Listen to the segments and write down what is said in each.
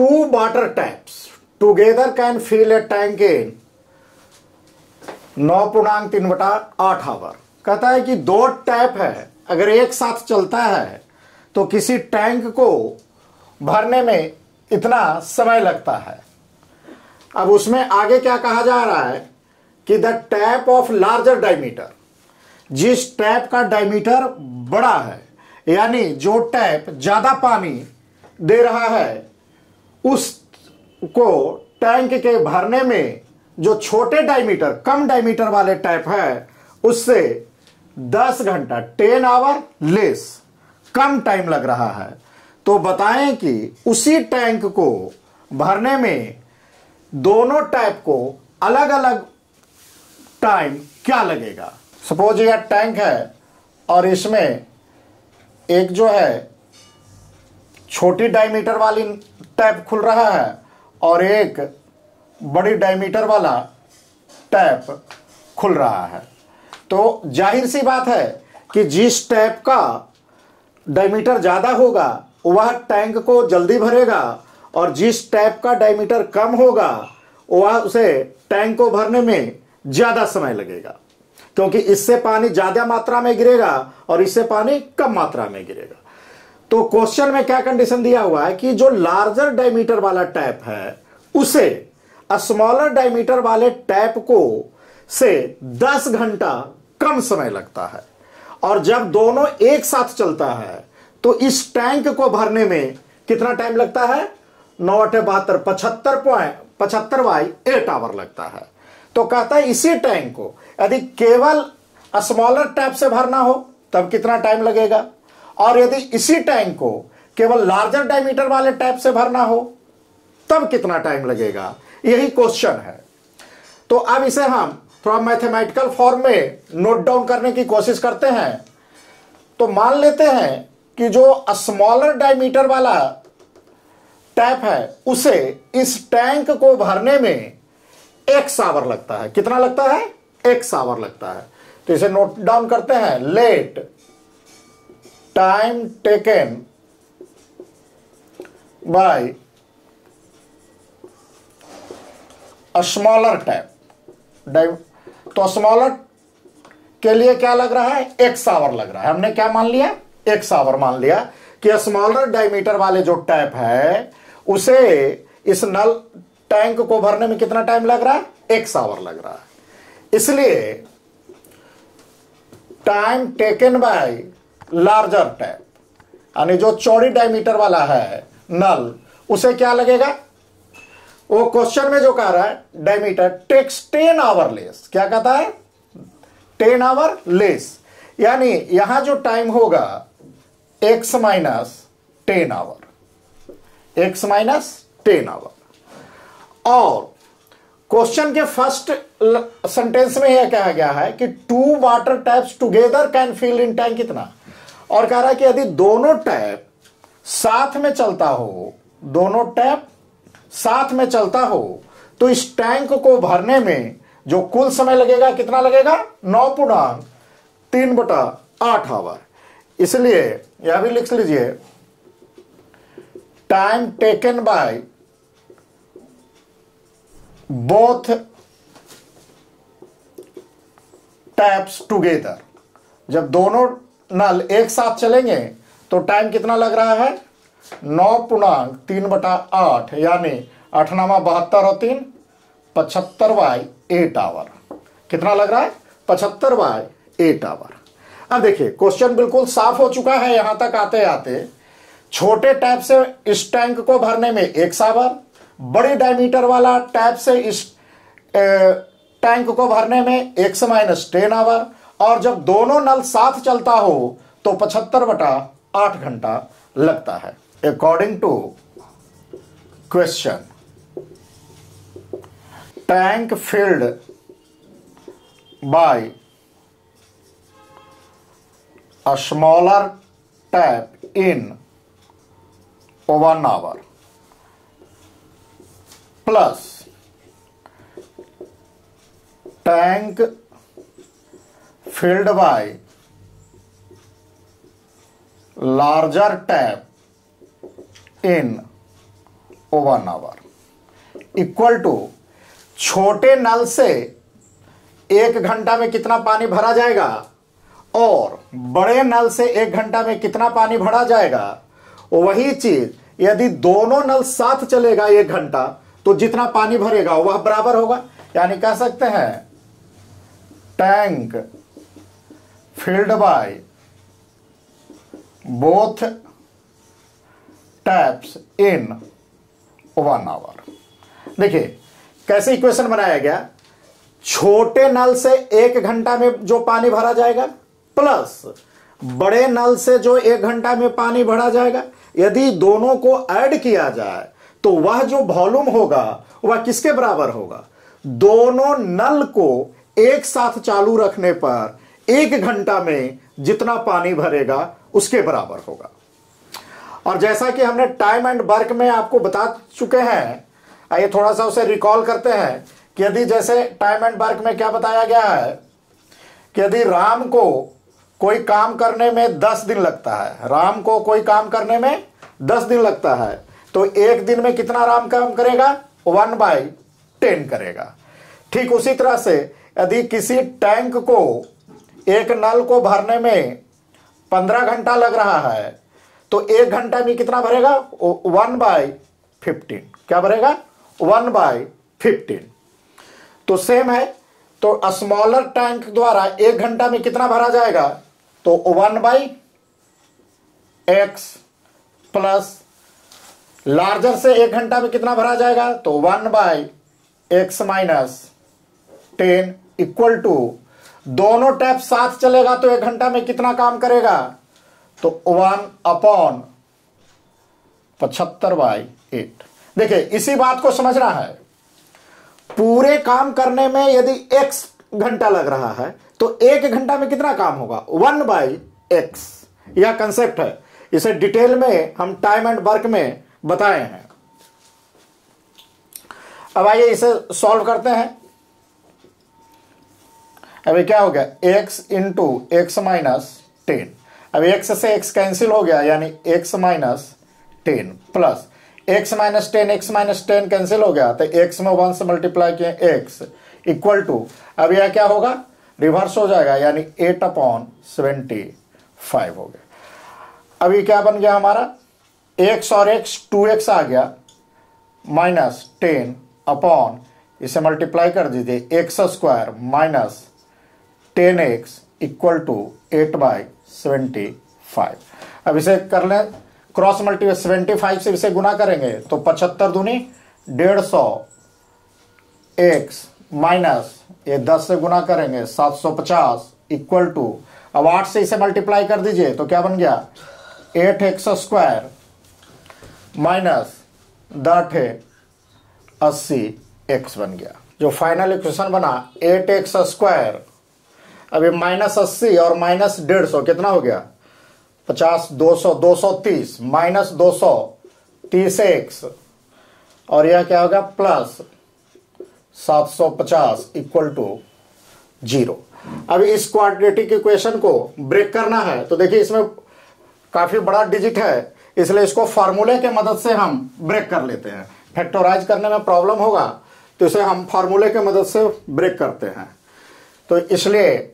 two water taps together can fill a tank in 9.3/8 hour. कहता है कि दो टैप है, अगर एक साथ चलता है तो किसी टैंक को भरने में इतना समय लगता है। अब उसमें आगे क्या कहा जा रहा है कि the tap of larger diameter, जिस टैप का डायमीटर बड़ा है, यानी जो टैप ज्यादा पानी दे रहा है, उसको टैंक के भरने में जो छोटे डायमीटर, कम डायमीटर वाले टैप है, उससे 10 घंटा 10 आवर लेस कम टाइम लग रहा है। तो बताएं कि उसी टैंक को भरने में दोनों टैप को अलग अलग टाइम क्या लगेगा। सपोज यह टैंक है और इसमें एक जो है छोटी डायमीटर वाली टैप खुल रहा है और एक बड़ी डायमीटर वाला टैप खुल रहा है। तो जाहिर सी बात है कि जिस टैप का डायमीटर ज्यादा होगा वह टैंक को जल्दी भरेगा और जिस टैप का डायमीटर कम होगा वह उसे टैंक को भरने में ज्यादा समय लगेगा, क्योंकि इससे पानी ज्यादा मात्रा में गिरेगा और इससे पानी कम मात्रा में गिरेगा। तो क्वेश्चन में क्या कंडीशन दिया हुआ है कि जो लार्जर डायमीटर वाला टैप है उसे स्मॉलर डायमीटर वाले टैप को से 10 घंटा कम समय लगता है, और जब दोनों एक साथ चलता है तो इस टैंक को भरने में कितना टाइम लगता है, 9×8 75/8 आवर लगता है। तो कहता है इसी टैंक को यदि केवल स्मॉलर टैप से भरना हो तब कितना टाइम लगेगा, और यदि इसी टैंक को केवल लार्जर डायमीटर वाले टैप से भरना हो तब कितना टाइम लगेगा। यही क्वेश्चन है। तो अब इसे हम थोड़ा मैथमेटिकल फॉर्म में नोट डाउन करने की कोशिश करते हैं। तो मान लेते हैं कि जो स्मॉलर डायमीटर वाला टैप है उसे इस टैंक को भरने में x आवर लगता है। कितना लगता है, x आवर लगता है। तो इसे नोट डाउन करते हैं। Let time taken by smaller tap. तो स्मॉलर के लिए क्या लग रहा है, x आवर लग रहा है। हमने क्या मान लिया, x आवर मान लिया कि स्मॉलर डायमीटर वाले जो टैप है उसे इस नल टैंक को भरने में कितना टाइम लग रहा है, x आवर लग रहा है। इसलिए time taken by larger tap, यानी जो चौड़ी डायमीटर वाला है नल, उसे क्या लगेगा, वो क्वेश्चन में जो कह रहा है डायमीटर टेक्स 10 आवर लेस। क्या कहता है, 10 आवर लेस, यानी यहां जो टाइम होगा x minus 10 hour, x minus 10 hour. और क्वेश्चन के फर्स्ट सेंटेंस में यह कहा गया है कि 2 water taps together can fill in tank कितना, और कह रहा है कि यदि दोनों टैप साथ में चलता हो, दोनों टैप साथ में चलता हो तो इस टैंक को भरने में जो कुल समय लगेगा कितना लगेगा, 9.3/8 आवर। इसलिए यह भी लिख लीजिए, time taken by both taps together, जब दोनों नल एक साथ चलेंगे तो टाइम कितना लग रहा है, 9.3/8, यानी 8×9 = 72 और 3 75/8 आवर। कितना लग रहा है, 75/8 आवर। अब देखिए क्वेश्चन बिल्कुल साफ हो चुका है। यहां तक आते आते छोटे टैप से इस टैंक को भरने में 1 आवर, बड़ी डायमीटर वाला टैप से इस टैंक को भरने में x माइनस 10 आवर, और जब दोनों नल साथ चलता हो तो 75/8 घंटा लगता है। According to question, tank filled by a smaller tap in 1 hour plus tank filled by larger tap in 1 hour equal to छोटे नल से 1 घंटा में कितना पानी भरा जाएगा और बड़े नल से 1 घंटा में कितना पानी भरा जाएगा। वही चीज यदि दोनों नल साथ चलेगा 1 घंटा तो जितना पानी भरेगा वह बराबर होगा। यानी कह सकते हैं tank filled by both taps in 1 hour. देखिए कैसे इक्वेशन बनाया गया, छोटे नल से 1 घंटा में जो पानी भरा जाएगा प्लस बड़े नल से जो 1 घंटा में पानी भरा जाएगा, यदि दोनों को ऐड किया जाए तो वह जो वॉल्यूम होगा वह किसके बराबर होगा, दोनों नल को एक साथ चालू रखने पर 1 घंटा में जितना पानी भरेगा उसके बराबर होगा। और जैसा कि हमने टाइम एंड वर्क में आपको बता चुके हैं, आइए थोड़ा सा उसे रिकॉल करते हैं कि यदि जैसे टाइम एंड वर्क में क्या बताया गया है कि यदि राम को कोई काम करने में 10 दिन लगता है, राम को कोई काम करने में 10 दिन लगता है, तो 1 दिन में कितना राम काम करेगा, 1/10 करेगा। ठीक उसी तरह से यदि किसी टैंक को एक नल को भरने में 15 घंटा लग रहा है तो 1 घंटा में कितना भरेगा, 1/15। क्या भरेगा, 1/15। तो सेम है, तो स्मॉलर टैंक द्वारा 1 घंटा में कितना भरा जाएगा, तो 1/x प्लस लार्जर से 1 घंटा में कितना भरा जाएगा, तो 1/x - 10 इक्वल टू दोनों टैप साथ चलेगा तो 1 घंटा में कितना काम करेगा, तो 1/75/8। देखिए इसी बात को समझना है, पूरे काम करने में यदि x घंटा लग रहा है तो 1 घंटा में कितना काम होगा, 1/x। यह कंसेप्ट है, इसे डिटेल में हम टाइम एंड वर्क में बताए हैं। अब आइए इसे सॉल्व करते हैं। अभी क्या हो गया, x × x - 10। अब x से x कैंसिल हो गया यानी x - 10 प्लस x - 10 कैंसिल हो गया तो x में 1 से मल्टीप्लाई किए x इक्वल टू, अब यह क्या होगा, रिवर्स हो जाएगा यानी 8/75 हो गया। अभी क्या बन गया हमारा, x और x 2x आ गया -10 अपॉन, इसे मल्टीप्लाई कर दीजिए x² - 10x इक्वल टू 8/75। अब इसे कर लें क्रॉस मल्टीप्लाई, 75 से इसे गुना करेंगे तो 75 दूनी 150 x माइनस ये 10 से गुना करेंगे 750 इक्वल टू, अब 8 से इसे मल्टीप्लाई कर दीजिए तो क्या बन गया, 8x² माइनस 80x बन गया। जो फाइनल इक्वेशन बना 8x², अभी -80 और -150 कितना हो गया, 50 200 230 माइनस 230x और यह क्या होगा प्लस 750 इक्वल टू 0। अब इस क्वाड्रेटिक इक्वेशन को ब्रेक करना है तो देखिए इसमें काफी बड़ा डिजिट है, इसलिए इसको फार्मूले के मदद से हम ब्रेक कर लेते हैं। फैक्टराइज करने में प्रॉब्लम होगा तो इसे हम फार्मूले के मदद से ब्रेक करते हैं। तो इसलिए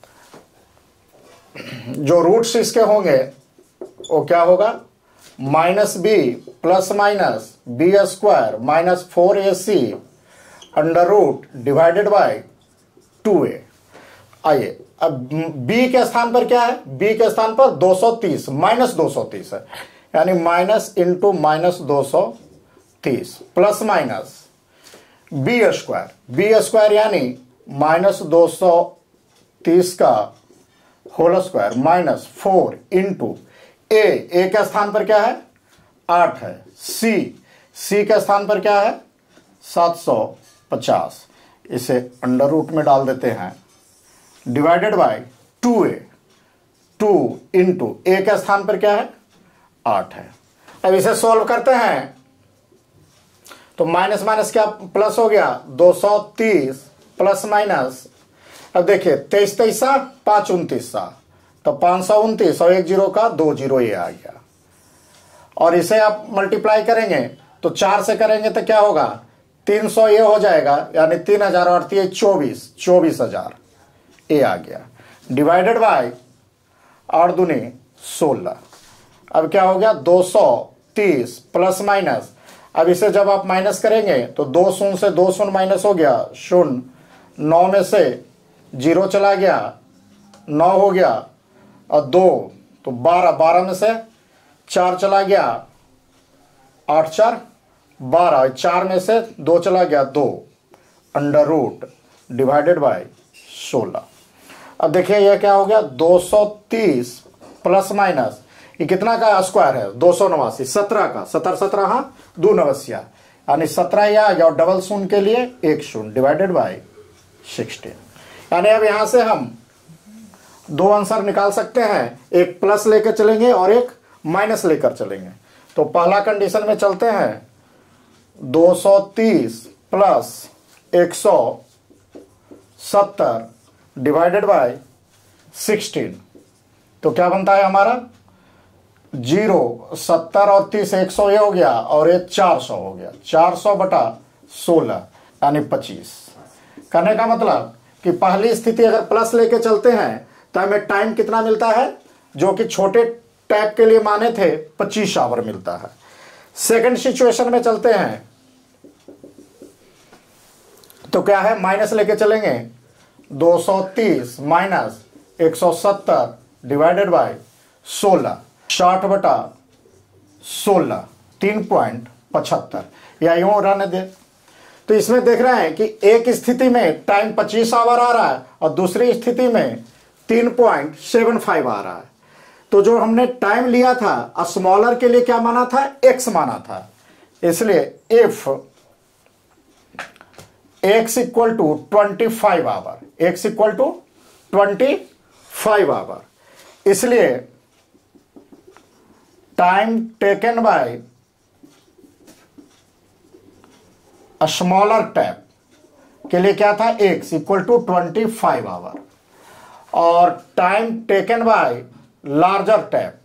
जो रूट्स इसके होंगे वो क्या होगा, -b plus minus b² minus 4ac under root divided by 2a। आइए अब b के स्थान पर क्या है, b के स्थान पर 230 -230 है यानी minus into -230 plus minus b² यानी -230 का whole square minus 4 into a के स्थान पर क्या है 8 है, सी के स्थान पर क्या है 750, इसे अंडर रूट में डाल देते हैं divided by 2a, 2 into a के स्थान पर क्या है 8 है। अब इसे सॉल्व करते हैं तो माइनस माइनस क्या प्लस हो गया 230 प्लस माइनस, अब देखिए 23 23 5 29 तो 529 और 1 0 का 2 0 ये आ गया और इसे आप मल्टीप्लाई करेंगे तो 4 से करेंगे तो क्या होगा, 300 ये हो जाएगा, यानी 3000 और 24,000 ये आ गया, डिवाइडेड बाय 8 दूनी 16। अब क्या हो गया, 230 प्लस माइनस। अब इसे जब आप माइनस करेंगे तो 2 शून्य से 2 शून्य माइनस हो गया, शून्य, 9 में से 0 चला गया, 9 हो गया, और 2 तो 12, 12 में से 4 चला गया, 8 4 12, 4 में से 2 चला गया 2, अंडर रूट डिवाइडेड बाय 16। अब देखिए यह क्या हो गया, 230 प्लस माइनस, ये कितना का स्क्वायर है, 289, 17 का, 17 17 हाँ 2 नवस्या, यानी 17 यह आ गया, और डबल शून्य के लिए 1 शून्य डिवाइडेड बाय 16। यानी अब यहां से हम 2 आंसर निकाल सकते हैं, एक प्लस लेकर चलेंगे और एक माइनस लेकर चलेंगे। तो पहला कंडीशन में चलते हैं, 230 प्लस 170 डिवाइडेड बाय 16, तो क्या बनता है हमारा, 0, 70 और 30, 100 ये हो गया, और ये 400 हो गया, 400 बटा 16 यानी 25। करने का मतलब कि पहली स्थिति अगर प्लस लेके चलते हैं तो हमें टाइम कितना मिलता है, जो कि छोटे टैप के लिए माने थे 25 आवर मिलता है। सेकंड सिचुएशन में चलते हैं तो क्या है, माइनस लेके चलेंगे, 230 माइनस 170 डिवाइडेड बाय 16, 60 बटा 16, 3.75, या यूं रहने दे। तो इसमें देख रहे हैं कि एक स्थिति में टाइम 25 आवर आ रहा है और दूसरी स्थिति में 3.75 आ रहा है। तो जो हमने टाइम लिया था स्मॉलर के लिए क्या माना था, x माना था, इसलिए if x equal to 25 hour, x equal to 25 hour, इसलिए time taken by smaller tap के लिए क्या था, x इक्वल टू 25 आवर, और time taken by larger tap,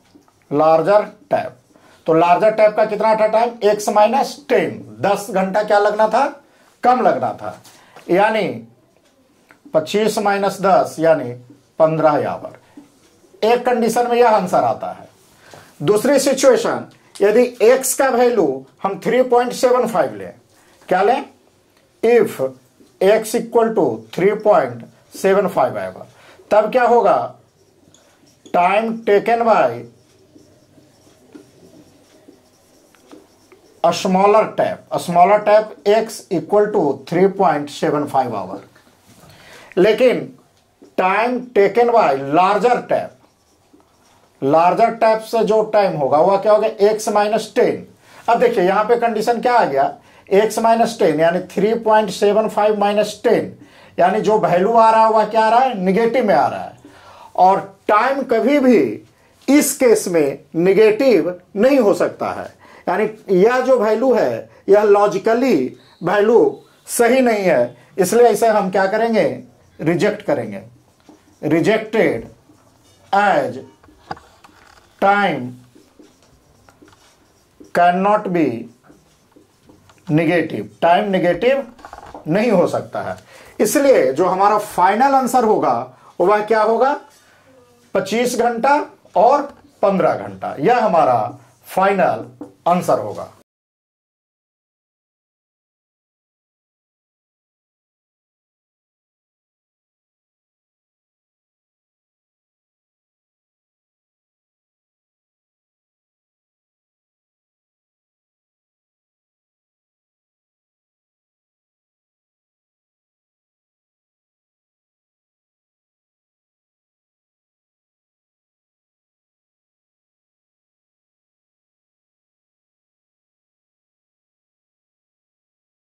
तो लार्जर टैप का कितना था टाइम, x माइनस 10, 10 घंटा क्या लगना था, कम लगना था, यानी 25 माइनस 10 यानी 15 आवर। एक कंडीशन में यह आंसर आता है। दूसरी सिचुएशन, यदि x का वैल्यू हम 3.75 लें, क्या लें, इफ x इक्वल टू 3.75 आएगा, तब क्या होगा, time taken by smaller tap x equal to 3.75 hour, लेकिन time taken by larger tap से जो टाइम होगा वह क्या होगा, x माइनस 10। अब देखिए यहां पे कंडीशन क्या आ गया, x माइनस 10 यानी 3.75 माइनस 10, यानी जो वैल्यू आ रहा है वह क्या आ रहा है, निगेटिव में आ रहा है, और टाइम कभी भी इस केस में निगेटिव नहीं हो सकता है, यानी यह जो वैल्यू है यह लॉजिकली वैल्यू सही नहीं है, इसलिए इसे हम क्या करेंगे, रिजेक्ट करेंगे, rejected as time can not be negative, time negative नहीं हो सकता है। इसलिए जो हमारा फाइनल आंसर होगा वह क्या होगा, 25 घंटा और 15 घंटा, यह हमारा फाइनल आंसर होगा।